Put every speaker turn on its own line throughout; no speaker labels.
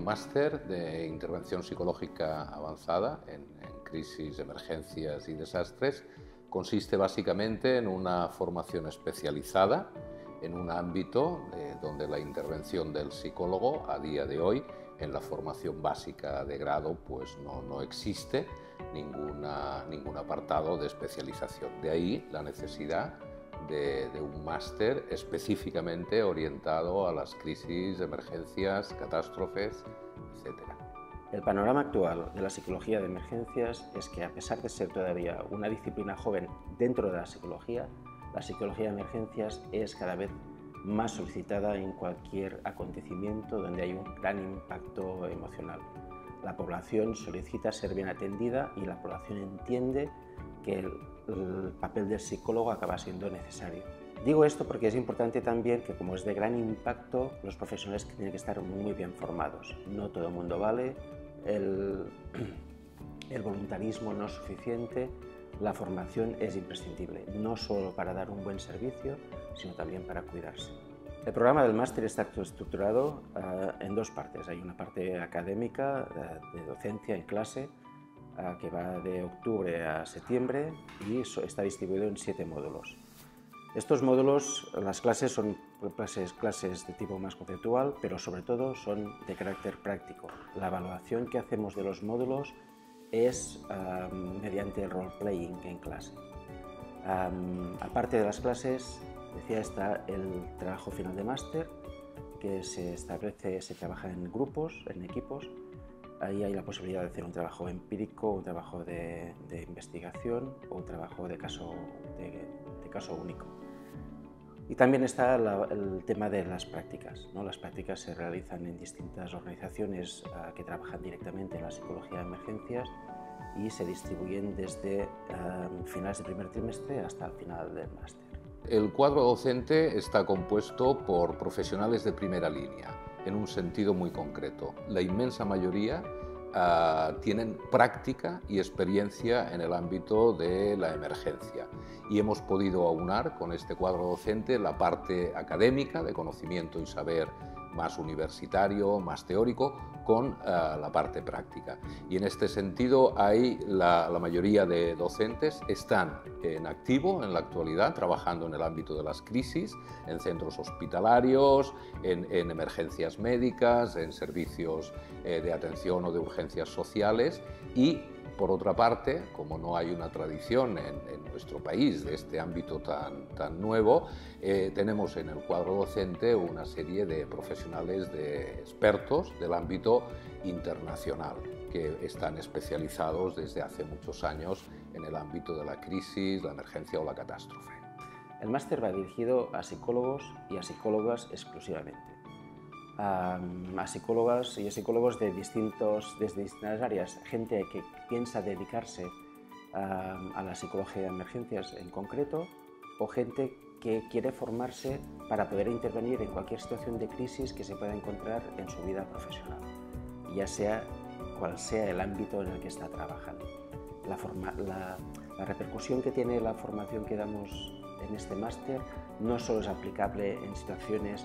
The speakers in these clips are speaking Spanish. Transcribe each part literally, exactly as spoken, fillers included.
máster de intervención psicológica avanzada en, en crisis, emergencias y desastres. Consiste básicamente en una formación especializada en un ámbito eh, donde la intervención del psicólogo a día de hoy en la formación básica de grado pues no, no existe ninguna, ningún apartado de especialización. De ahí la necesidad de, de un máster específicamente orientado a las crisis, emergencias, catástrofes, etcétera.
El panorama actual de la psicología de emergencias es que, a pesar de ser todavía una disciplina joven dentro de la psicología, la psicología de emergencias es cada vez más solicitada en cualquier acontecimiento donde hay un gran impacto emocional. La población solicita ser bien atendida y la población entiende que el, el papel del psicólogo acaba siendo necesario. Digo esto porque es importante también que, como es de gran impacto, los profesionales tienen que estar muy bien formados. No todo el mundo vale, el, el voluntarismo no es suficiente. La formación es imprescindible, no solo para dar un buen servicio, sino también para cuidarse. El programa del máster está estructurado uh, en dos partes. Hay una parte académica uh, de docencia en clase uh, que va de octubre a septiembre y so, está distribuido en siete módulos. Estos módulos, las clases son clases, clases de tipo más conceptual, pero sobre todo son de carácter práctico. La evaluación que hacemos de los módulos es um, mediante el role-playing en clase. Um, aparte de las clases, decía, está el trabajo final de máster, que se establece, se trabaja en grupos, en equipos. Ahí hay la posibilidad de hacer un trabajo empírico, un trabajo de, de investigación o un trabajo de caso, de, de caso único. Y también está la, el tema de las prácticas, ¿no? Las prácticas se realizan en distintas organizaciones uh, que trabajan directamente en la psicología de emergencias y se distribuyen desde uh, finales del primer trimestre hasta el final del máster.
El cuadro docente está compuesto por profesionales de primera línea, en un sentido muy concreto. La inmensa mayoría Uh, tienen práctica y experiencia en el ámbito de la emergencia y hemos podido aunar con este cuadro docente la parte académica de conocimiento y saber más universitario, más teórico, con uh, la parte práctica. Y en este sentido hay la, la mayoría de docentes están en activo en la actualidad, trabajando en el ámbito de las crisis, en centros hospitalarios, en, en emergencias médicas, en servicios eh, de atención o de urgencias sociales y, por otra parte, como no hay una tradición en, en nuestro país de este ámbito tan, tan nuevo, eh, tenemos en el cuadro docente una serie de profesionales, de expertos del ámbito internacional, que están especializados desde hace muchos años en el ámbito de la crisis, la emergencia o la catástrofe.
El máster va dirigido a psicólogos y a psicólogas exclusivamente. A, a psicólogas y a psicólogos de distintos, desde distintas áreas, gente que piensa dedicarse a, a la psicología de emergencias en concreto, o gente que quiere formarse para poder intervenir en cualquier situación de crisis que se pueda encontrar en su vida profesional, ya sea cual sea el ámbito en el que está trabajando. La, forma, la, la repercusión que tiene la formación que damos en este máster no solo es aplicable en situaciones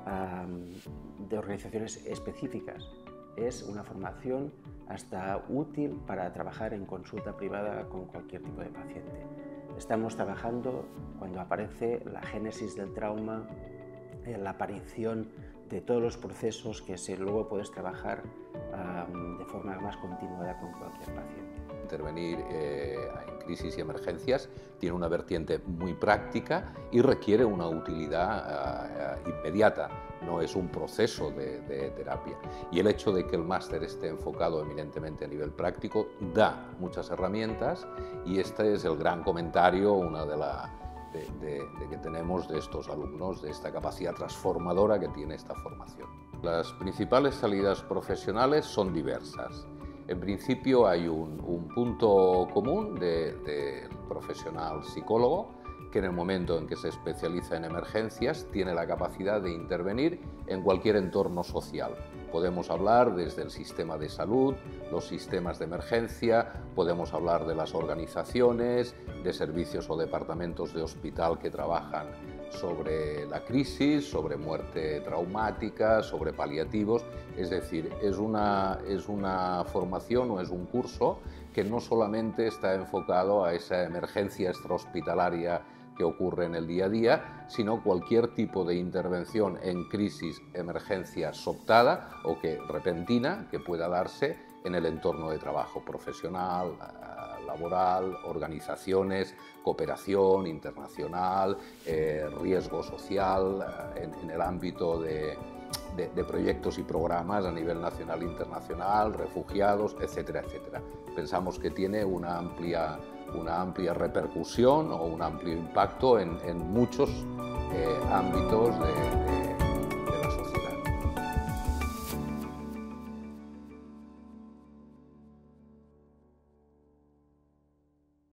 um, de organizaciones específicas, es una formación hasta útil para trabajar en consulta privada con cualquier tipo de paciente. Estamos trabajando cuando aparece la génesis del trauma, la aparición de todos los procesos que se, luego puedes trabajar um, de forma más continuada con cualquier paciente.
Intervenir eh, en crisis y emergencias tiene una vertiente muy práctica y requiere una utilidad uh, inmediata, no es un proceso de, de terapia. Y el hecho de que el máster esté enfocado eminentemente a nivel práctico da muchas herramientas y este es el gran comentario, una de las De, de, de que tenemos de estos alumnos, de esta capacidad transformadora que tiene esta formación. Las principales salidas profesionales son diversas. En principio hay un, un punto común del de, de profesional psicólogo que en el momento en que se especializa en emergencias tiene la capacidad de intervenir en cualquier entorno social. Podemos hablar desde el sistema de salud, los sistemas de emergencia, podemos hablar de las organizaciones, de servicios o departamentos de hospital que trabajan sobre la crisis, sobre muerte traumática, sobre paliativos. Es decir, es una, es una formación o es un curso que no solamente está enfocado a esa emergencia extrahospitalaria que ocurre en el día a día, sino cualquier tipo de intervención en crisis, emergencia sobtada o que repentina que pueda darse en el entorno de trabajo profesional, laboral, organizaciones, cooperación internacional, eh, riesgo social, eh, en, en el ámbito de, de, de proyectos y programas a nivel nacional e internacional, refugiados, etcétera, etcétera. Pensamos que tiene una amplia, una amplia repercusión o un amplio impacto en, en muchos eh, ámbitos de, de